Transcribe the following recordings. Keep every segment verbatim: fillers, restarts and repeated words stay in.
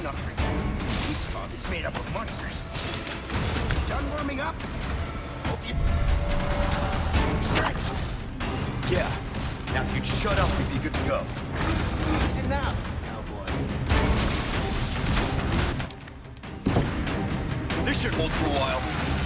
nothing. This fog is made up of monsters. Done warming up? Hope you... Stretched. Yeah. Now if you'd shut up, we'd be good to go. Eating up, cowboy. This should hold for a while.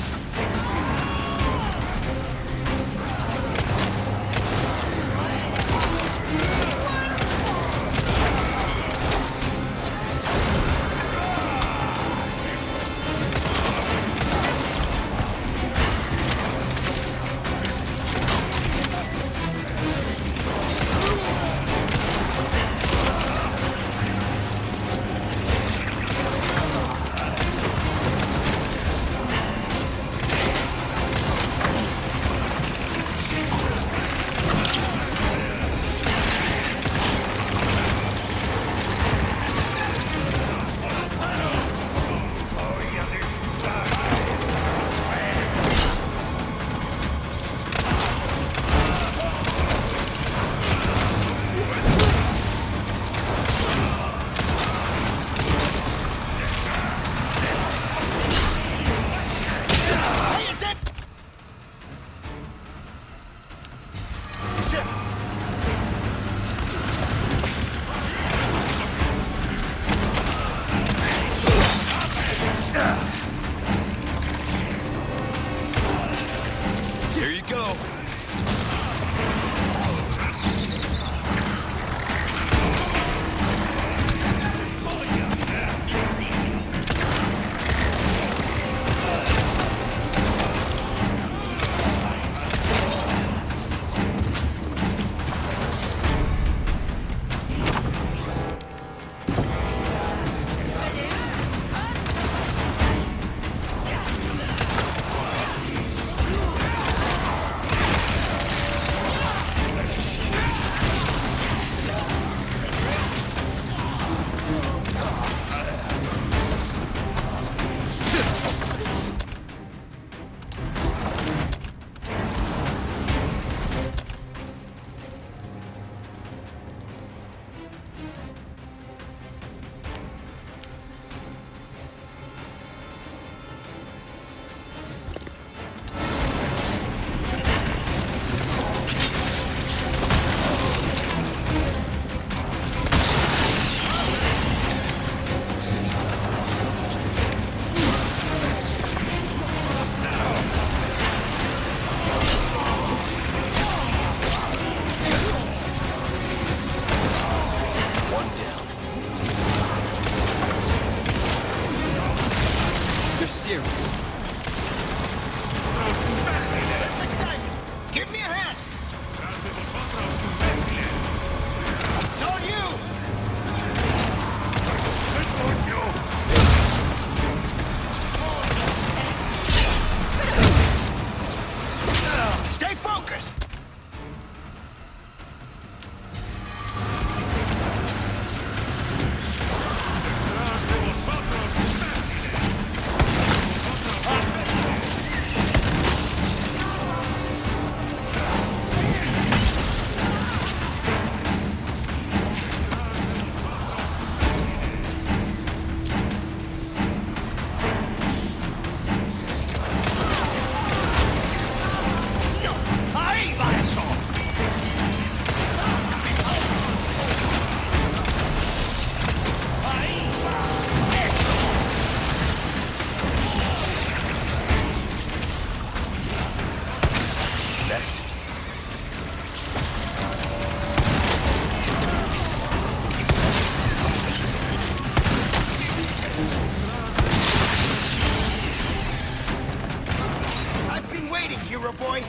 hero boy.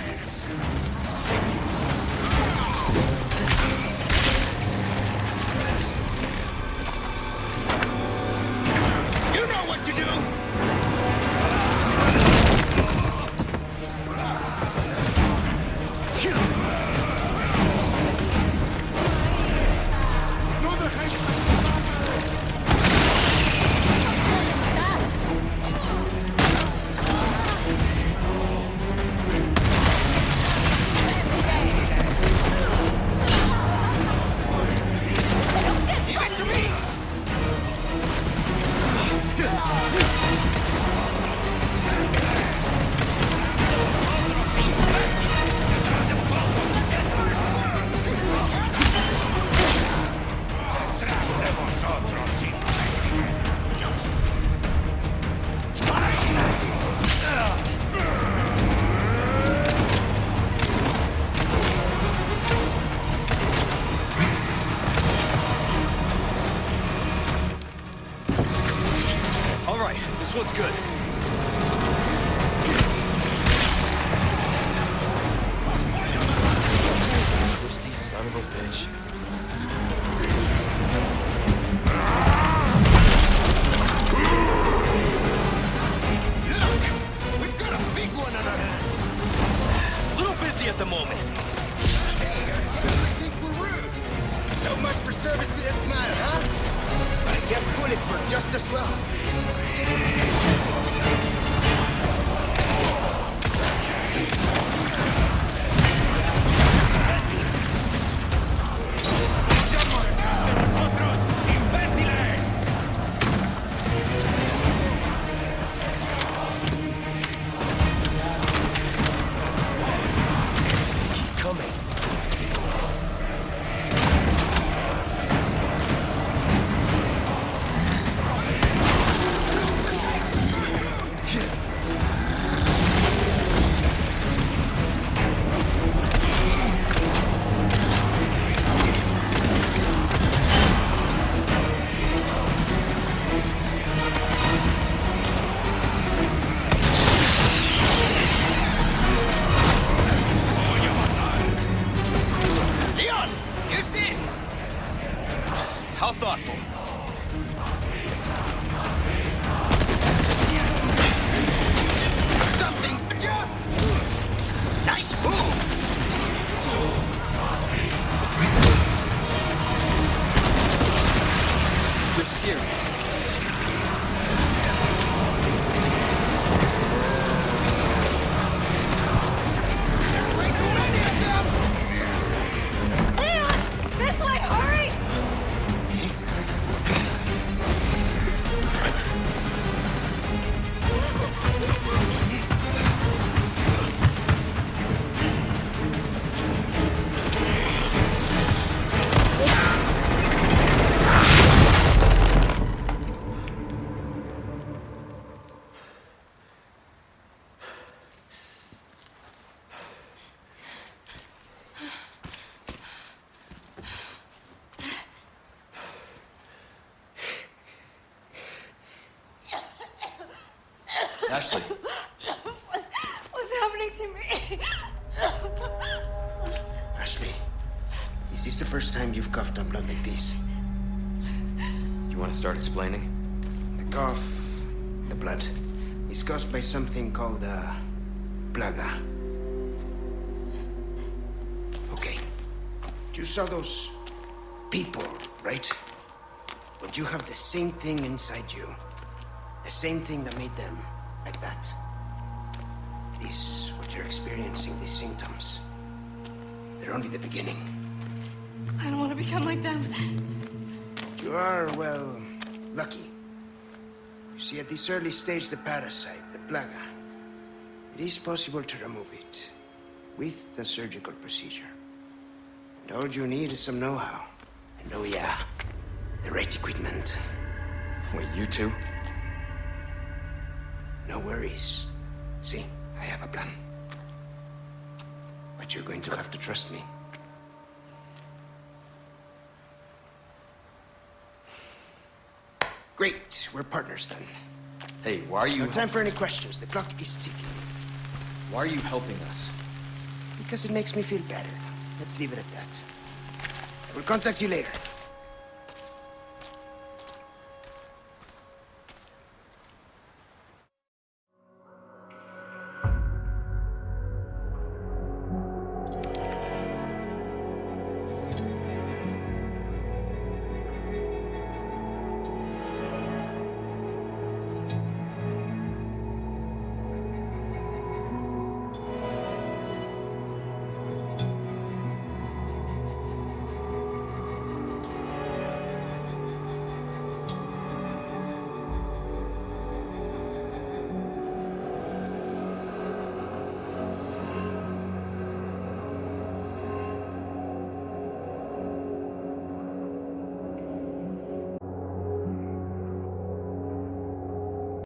You know what to do. This one's good. Twisty son of a bitch. Look! We've got a big one on our hands! A little busy at the moment. Hey, I guess I think we're rude. So much for service for this man, huh? But I guess bullets work just as well. How thoughtful. Something! Nice move! You're serious. There's way too many of them! Leon! This way, hurry! Ashley. What's, what's happening to me? Ashley, is this the first time you've coughed on blood like this? You want to start explaining? The cough, the blood, is caused by something called uh, plaga. Okay, you saw those people, right? But you have the same thing inside you. The same thing that made them like that. This, what you're experiencing, these symptoms, they're only the beginning. I don't want to become like them. You are, well, lucky. You see, at this early stage, the parasite, the plaga, it is possible to remove it with a surgical procedure. And all you need is some know-how. And oh yeah, the right equipment. Wait, you two? No worries. See, I have a plan. But you're going to have to trust me. Great, we're partners then. Hey, why are you... No time for any questions. The clock is ticking. Why are you helping us? Because it makes me feel better. Let's leave it at that. I will contact you later.